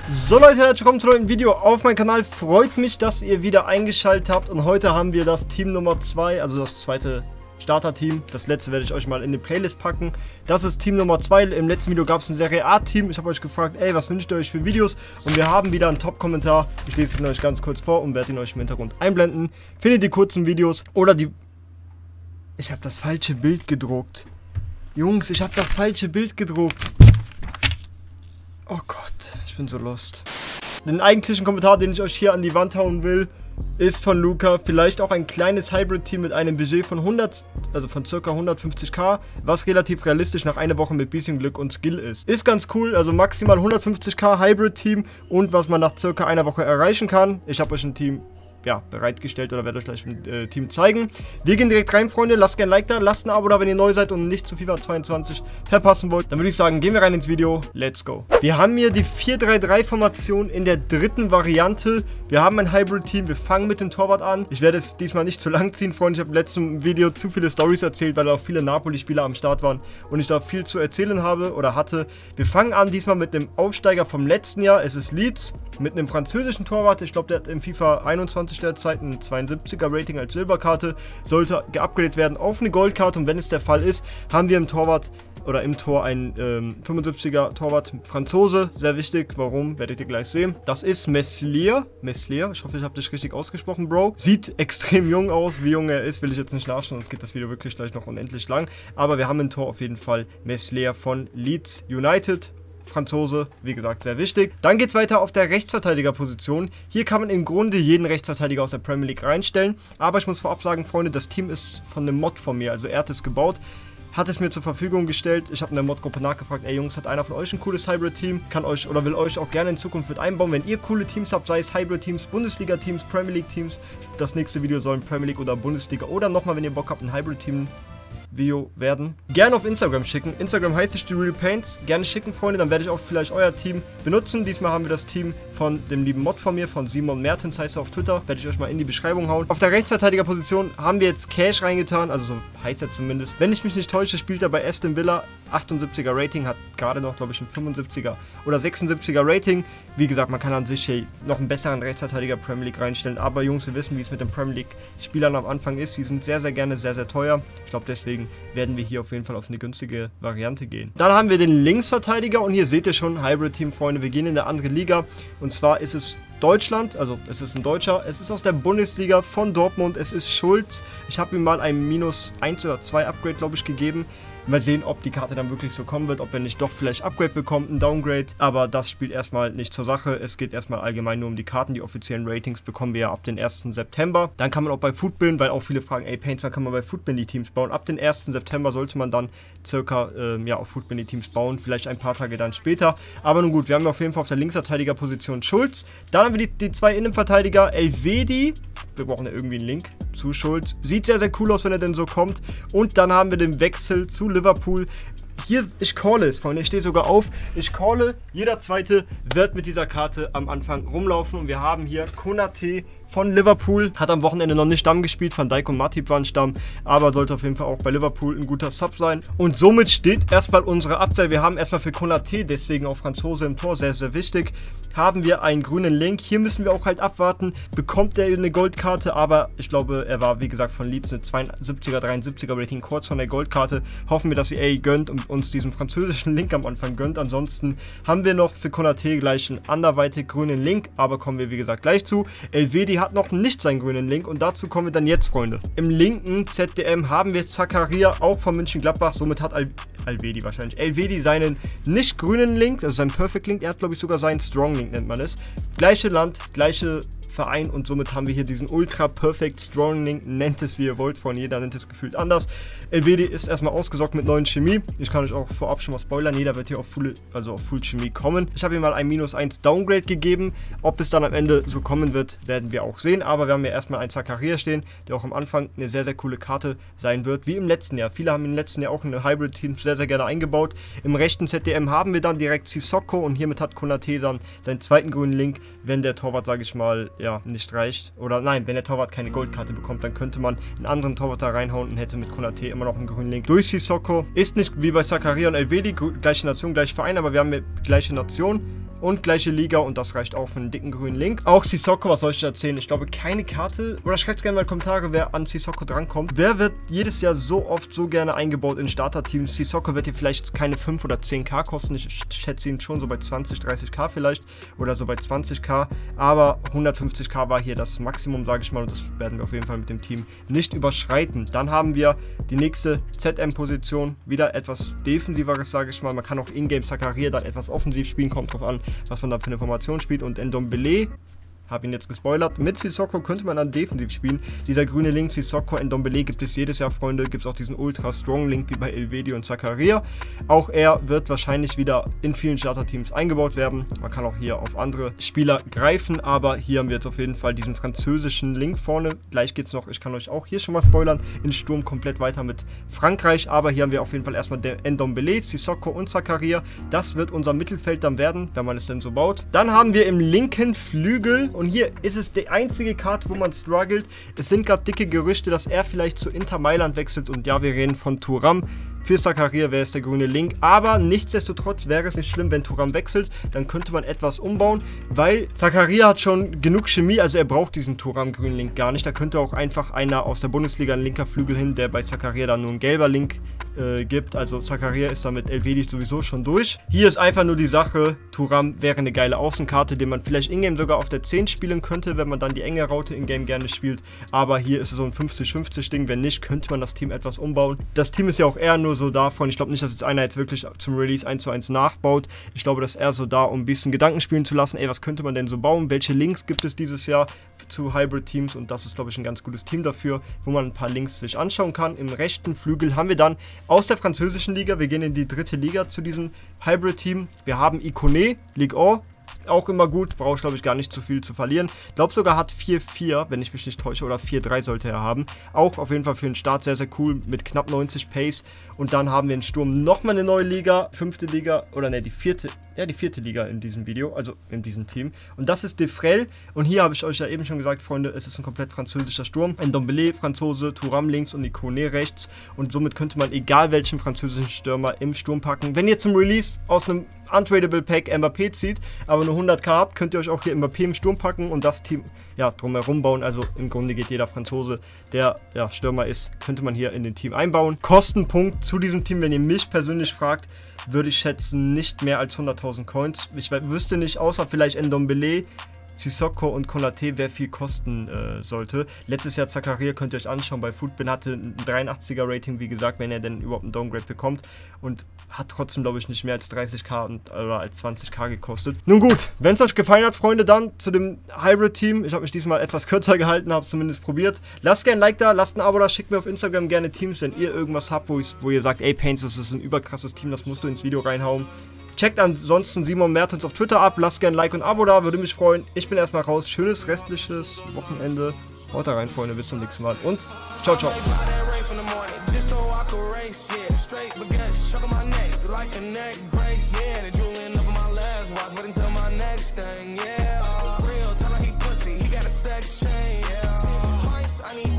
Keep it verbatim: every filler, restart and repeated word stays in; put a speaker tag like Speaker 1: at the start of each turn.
Speaker 1: So Leute, herzlich willkommen zu einem neuen Video auf meinem Kanal. Freut mich, dass ihr wieder eingeschaltet habt. Und heute haben wir das Team Nummer zwei, also das zweite Starter-Team. Das letzte werde ich euch mal in die Playlist packen. Das ist Team Nummer zwei. Im letzten Video gab es ein Serie A-Team. Ich habe euch gefragt, ey, was wünscht ihr euch für Videos? Und wir haben wieder einen Top-Kommentar. Ich lese ihn euch ganz kurz vor und werde ihn euch im Hintergrund einblenden. Findet die kurzen Videos oder die... Ich habe das falsche Bild gedruckt. Jungs, ich habe das falsche Bild gedruckt. Oh Gott, ich bin so lost. Den eigentlichen Kommentar, den ich euch hier an die Wand hauen will, ist von Luca. Vielleicht auch ein kleines Hybrid-Team mit einem Budget von hundert, also von ca. hundertfünfzigtausend, was relativ realistisch nach einer Woche mit bisschen Glück und Skill ist. Ist ganz cool, also maximal hundertfünfzigtausend Hybrid-Team und was man nach ca. einer Woche erreichen kann. Ich habe euch ein Team ja, bereitgestellt oder werde euch gleich ein äh, Team zeigen. Wir gehen direkt rein, Freunde. Lasst gerne ein Like da, lasst ein Abo da, wenn ihr neu seid und nicht zu FIFA zweiundzwanzig verpassen wollt. Dann würde ich sagen, gehen wir rein ins Video. Let's go. Wir haben hier die vier drei drei Formation in der dritten Variante. Wir haben ein Hybrid-Team. Wir fangen mit dem Torwart an. Ich werde es diesmal nicht zu lang ziehen, Freunde. Ich habe im letzten Video zu viele Storys erzählt, weil auch viele Napoli-Spieler am Start waren und ich da viel zu erzählen habe oder hatte. Wir fangen an diesmal mit dem Aufsteiger vom letzten Jahr. Es ist Leeds mit einem französischen Torwart. Ich glaube, der hat im FIFA einundzwanzig derzeit ein zweiundsiebziger Rating als Silberkarte, sollte geupgradet werden auf eine Goldkarte und wenn es der Fall ist, haben wir im Torwart oder im Tor einen ähm, fünfundsiebziger Torwart Franzose, sehr wichtig, warum, werdet ihr gleich sehen. Das ist Meslier, Meslier, ich hoffe, ich habe dich richtig ausgesprochen, Bro. Sieht extrem jung aus, wie jung er ist, will ich jetzt nicht nachschauen, sonst geht das Video wirklich gleich noch unendlich lang, aber wir haben im Tor auf jeden Fall Meslier von Leeds United. Franzose, wie gesagt, sehr wichtig. Dann geht es weiter auf der Rechtsverteidigerposition. Hier kann man im Grunde jeden Rechtsverteidiger aus der Premier League reinstellen. Aber ich muss vorab sagen, Freunde, das Team ist von einem Mod von mir. Also er hat es gebaut, hat es mir zur Verfügung gestellt. Ich habe in der Mod-Gruppe nachgefragt, ey Jungs, hat einer von euch ein cooles Hybrid-Team? Kann euch oder will euch auch gerne in Zukunft mit einbauen. Wenn ihr coole Teams habt, sei es Hybrid-Teams, Bundesliga-Teams, Premier League-Teams. Das nächste Video soll ein Premier League oder Bundesliga oder nochmal, wenn ihr Bock habt, ein Hybrid-Team Video werden. Gerne auf Instagram schicken. Instagram heißt ich die Real Paints. Gerne schicken, Freunde, dann werde ich auch vielleicht euer Team benutzen. Diesmal haben wir das Team von dem lieben Mod von mir, von Simon Mertens, heißt er auf Twitter. Werde ich euch mal in die Beschreibung hauen. Auf der Rechtsverteidigerposition haben wir jetzt Cash reingetan, also so heißt er zumindest. Wenn ich mich nicht täusche, spielt er bei Aston Villa. achtundsiebziger Rating, hat gerade noch, glaube ich, ein fünfundsiebziger oder sechsundsiebziger Rating. Wie gesagt, man kann an sich hey, noch einen besseren Rechtsverteidiger Premier League reinstellen. Aber Jungs, wir wissen, wie es mit den Premier League Spielern am Anfang ist. Die sind sehr, sehr gerne sehr, sehr teuer. Ich glaube, deswegen werden wir hier auf jeden Fall auf eine günstige Variante gehen. Dann haben wir den Linksverteidiger und hier seht ihr schon, Hybrid-Team, Freunde, wir gehen in eine andere Liga und zwar ist es Deutschland, also es ist ein Deutscher, es ist aus der Bundesliga von Dortmund, es ist Schulz. Ich habe ihm mal ein minus eins oder zwei Upgrade, glaube ich, gegeben. Mal sehen, ob die Karte dann wirklich so kommen wird, ob er nicht doch vielleicht Upgrade bekommt, ein Downgrade. Aber das spielt erstmal nicht zur Sache. Es geht erstmal allgemein nur um die Karten. Die offiziellen Ratings bekommen wir ja ab dem ersten September. Dann kann man auch bei Footbin, weil auch viele fragen, ey Paints, wann kann man bei Footbin die Teams bauen? Ab dem ersten September sollte man dann circa ähm, ja, auf Footbin die Teams bauen. Vielleicht ein paar Tage dann später. Aber nun gut, wir haben auf jeden Fall auf der Linksverteidigerposition Schulz. Dann haben wir die, die zwei Innenverteidiger, Elvedi. Wir brauchen ja irgendwie einen Link zu Schulz. Sieht sehr, sehr cool aus, wenn er denn so kommt. Und dann haben wir den Wechsel zu Liverpool. Hier, ich calle es, Freunde, ich stehe sogar auf. Ich calle, jeder Zweite wird mit dieser Karte am Anfang rumlaufen. Und wir haben hier Konate von Liverpool. Hat am Wochenende noch nicht Stamm gespielt. Van Dijk und Matip waren Stamm. Aber sollte auf jeden Fall auch bei Liverpool ein guter Sub sein. Und somit steht erstmal unsere Abwehr. Wir haben erstmal für Konate, deswegen auch Franzose im Tor, sehr, sehr wichtig, haben wir einen grünen Link. Hier müssen wir auch halt abwarten. Bekommt er eine Goldkarte? Aber ich glaube, er war, wie gesagt, von Leeds eine zweiundsiebziger, dreiundsiebziger Rating, kurz von der Goldkarte. Hoffen wir, dass E A gönnt und uns diesen französischen Link am Anfang gönnt. Ansonsten haben wir noch für Konate gleich einen anderweitig grünen Link. Aber kommen wir, wie gesagt, gleich zu. Elvedi hat noch nicht seinen grünen Link und dazu kommen wir dann jetzt, Freunde. Im linken Z D M haben wir Zakaria, auch von Mönchengladbach. Somit hat Al Elvedi wahrscheinlich. Elvedi seinen nicht grünen Link, also seinen Perfect Link. Er hat, glaube ich, sogar seinen Strong Link, nennt man es. Gleiche Land, gleiche Verein und somit haben wir hier diesen Ultra Perfect Strong Link, nennt es wie ihr wollt, von jeder nennt es gefühlt anders. Elvedi ist erstmal ausgesorgt mit neuen Chemie. Ich kann euch auch vorab schon mal spoilern, jeder wird hier auf Full, also auf Full Chemie kommen. Ich habe ihm mal ein minus eins Downgrade gegeben. Ob es dann am Ende so kommen wird, werden wir auch sehen. Aber wir haben hier erstmal einen Zakaria stehen, der auch am Anfang eine sehr, sehr coole Karte sein wird, wie im letzten Jahr. Viele haben im letzten Jahr auch eine Hybrid-Team sehr, sehr gerne eingebaut. Im rechten Z D M haben wir dann direkt Sissoko und hiermit hat Konate dann seinen zweiten grünen Link, wenn der Torwart, sage ich mal, ja, nicht reicht. Oder nein, wenn der Torwart keine Goldkarte bekommt, dann könnte man einen anderen Torwart da reinhauen und hätte mit Konate immer noch einen grünen Link. Durch Sissoko ist nicht wie bei Zakaria und Elvedi, gleiche Nation, gleiche Verein, aber wir haben eine gleiche Nation. und gleiche Liga und das reicht auch für einen dicken grünen Link. Auch Sissoko, was soll ich erzählen? Ich glaube, keine Karte, oder schreibt gerne mal in die Kommentare, wer an Sissoko drankommt. Wer wird jedes Jahr so oft so gerne eingebaut in Starterteams? Sissoko wird hier vielleicht keine fünf oder zehn K kosten, ich schätze ihn schon so bei zwanzig, dreißig K vielleicht oder so bei zwanzig K, aber hundertfünfzig K war hier das Maximum, sage ich mal, und das werden wir auf jeden Fall mit dem Team nicht überschreiten. Dann haben wir die nächste Z M-Position, wieder etwas defensiveres, sage ich mal. Man kann auch Ingame Zakaria dann etwas offensiv spielen, kommt drauf an, was man da für eine Formation spielt. Und Ndombele, habe ihn jetzt gespoilert, mit Sissoko könnte man dann defensiv spielen. Dieser grüne Link, Sissoko, Ndombele gibt es jedes Jahr, Freunde. Gibt es auch diesen Ultra Strong Link wie bei Elvedi und Zakaria. Auch er wird wahrscheinlich wieder in vielen Starter-Teams eingebaut werden. Man kann auch hier auf andere Spieler greifen, aber hier haben wir jetzt auf jeden Fall diesen französischen Link vorne. Gleich geht es noch, ich kann euch auch hier schon mal spoilern, in Sturm komplett weiter mit Frankreich. Aber hier haben wir auf jeden Fall erstmal den Ndombele, Sissoko und Zakaria. Das wird unser Mittelfeld dann werden, wenn man es denn so baut. Dann haben wir im linken Flügel, und hier ist es die einzige Karte, wo man struggelt. Es sind gerade dicke Gerüchte, dass er vielleicht zu Inter Mailand wechselt. Und ja, wir reden von Thuram. Für Zakaria wäre es der grüne Link. Aber nichtsdestotrotz wäre es nicht schlimm, wenn Thuram wechselt. Dann könnte man etwas umbauen, weil Zakaria hat schon genug Chemie. Also er braucht diesen Thuram grünen Link gar nicht. Da könnte auch einfach einer aus der Bundesliga ein linker Flügel hin, der bei Zakaria dann nur ein gelber Link äh, gibt. Also Zakaria ist damit Elvedi sowieso schon durch. Hier ist einfach nur die Sache, Thuram wäre eine geile Außenkarte, den man vielleicht in-game sogar auf der zehn spielen könnte, wenn man dann die enge Raute in-game gerne spielt. Aber hier ist es so ein fünfzig fünfzig Ding. Wenn nicht, könnte man das Team etwas umbauen. Das Team ist ja auch eher nur so davon. Ich glaube nicht, dass jetzt einer jetzt wirklich zum Release eins zu eins nachbaut. Ich glaube, das ist eher so da, um ein bisschen Gedanken spielen zu lassen. Ey, was könnte man denn so bauen? Welche Links gibt es dieses Jahr zu Hybrid-Teams? Und das ist, glaube ich, ein ganz gutes Team dafür, wo man ein paar Links sich anschauen kann. Im rechten Flügel haben wir dann aus der französischen Liga, wir gehen in die dritte Liga zu diesem Hybrid-Team. Wir haben Ikoné, Ligue eins. Auch immer gut, brauche ich glaube ich gar nicht zu viel zu verlieren. Ich glaube sogar hat vier vier, wenn ich mich nicht täusche, oder vier drei sollte er haben. Auch auf jeden Fall für den Start sehr, sehr cool mit knapp neunzig Pace. Und dann haben wir in Sturm nochmal eine neue Liga, fünfte Liga, oder ne, die vierte, ja die vierte Liga in diesem Video, also in diesem Team. Und das ist Defrel. Und hier habe ich euch ja eben schon gesagt, Freunde, es ist ein komplett französischer Sturm. Ndombele, Franzose, Thuram links und Ikoné rechts. Und somit könnte man egal welchen französischen Stürmer im Sturm packen. Wenn ihr zum Release aus einem Untradable Pack Mbappé zieht, aber nur hundert K habt, könnt ihr euch auch hier Mbappé im Sturm packen und das Team ja drumherum bauen. Also im Grunde geht jeder Franzose, der ja Stürmer ist, könnte man hier in den Team einbauen. Kostenpunkt zu diesem Team, wenn ihr mich persönlich fragt, würde ich schätzen nicht mehr als hunderttausend Coins. Ich wüsste nicht, außer vielleicht Ndombele, Sissoko und Konaté, wer viel kosten äh, sollte. Letztes Jahr Zakaria könnt ihr euch anschauen, bei Footbin hatte ein dreiundachtziger Rating, wie gesagt, wenn er denn überhaupt einen Downgrade bekommt, und hat trotzdem, glaube ich, nicht mehr als dreißig K und, oder als zwanzig K gekostet. Nun gut, wenn es euch gefallen hat, Freunde, dann zu dem Hybrid-Team. Ich habe mich diesmal etwas kürzer gehalten, habe es zumindest probiert. Lasst gerne ein Like da, lasst ein Abo da, schickt mir auf Instagram gerne Teams, wenn ihr irgendwas habt, wo, wo ihr sagt, ey Paints, das ist ein überkrasses Team, das musst du ins Video reinhauen. Checkt ansonsten Simon Mertens auf Twitter ab, lasst gerne ein Like und ein Abo da, würde mich freuen. Ich bin erstmal raus, schönes restliches Wochenende. Haut da rein, Freunde, bis zum nächsten Mal und ciao, ciao. Sex chain, yeah. Hearts, I need